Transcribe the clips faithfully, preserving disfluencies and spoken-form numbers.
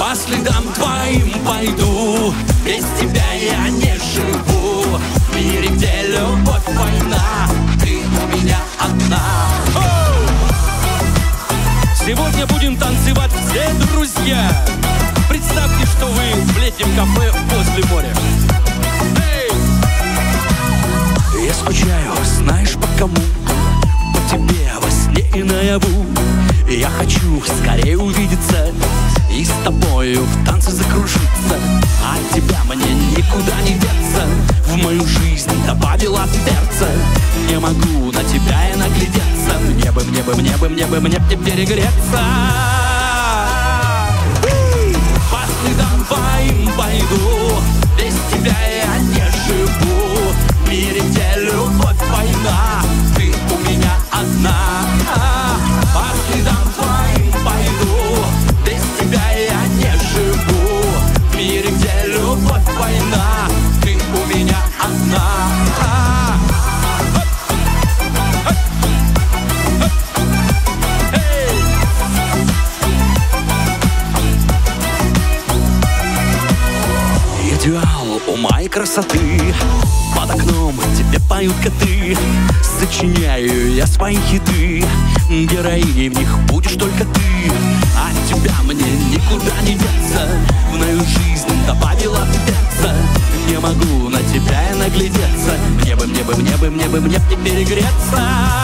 По следам твоим пойду, без тебя я не живу. В мире, где любовь, война, ты у меня одна. Сегодня будем танцевать все друзья. Представьте, что вы в летнем кафе возле моря. Эй! Я скучаю, знаешь по кому? По тебе во сне и наяву. Я хочу скорее увидеться и с тобою в танце закружиться. От тебя мне никуда не деться. В мою жизнь добавила перца. Не могу на тебя и наглядеться. Мне бы, мне бы, мне бы, мне бы, мне бы перегреться. По следам твоим пойду, без тебя я не живу. В мире, где любовь, война, ты у меня одна. По следам твоим пойду, без тебя я не живу. В мире, где любовь, война, ты у меня одна. Идеал ума и красоты, под окном тебе поют коты. Сочиняю я свои хиты, героиней в них будешь только ты. От тебя мне никуда не деться. В мою жизнь добавила перца. Не могу на тебя и наглядеться. Мне бы, мне бы, мне бы, мне бы, мне бы не перегреться.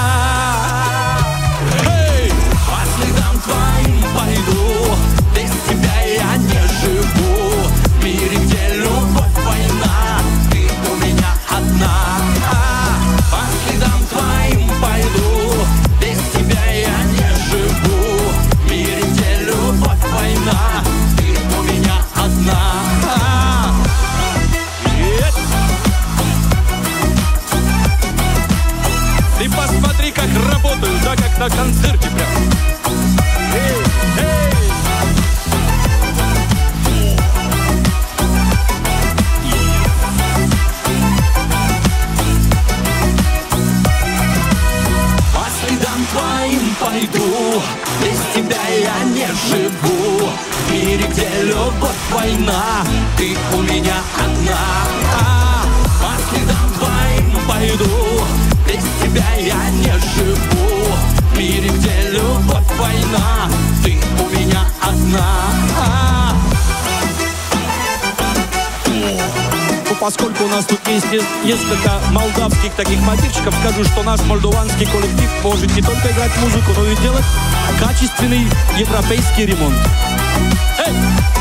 Эй! По следам твоим пойду, без тебя я не живу. В мире, где любовь, война, ты у меня одна. По следам твоим пойду, без тебя я не живу. В мире, где любовь, война, ты у меня одна. Ты посмотри, как работаю, да, как на концерте прям. Эй, эй! По следам твоим пойду, без тебя я не живу. В мире, где любовь, война, ты у меня одна. По следам твоим пойду, без тебя я не живу. В мире, где любовь, война, ты у меня одна. Ну, поскольку у нас тут есть несколько молдавских таких мотивчиков, скажу, что наш молдаванский коллектив может не только играть музыку, но и делать качественный европейский ремонт. Эй!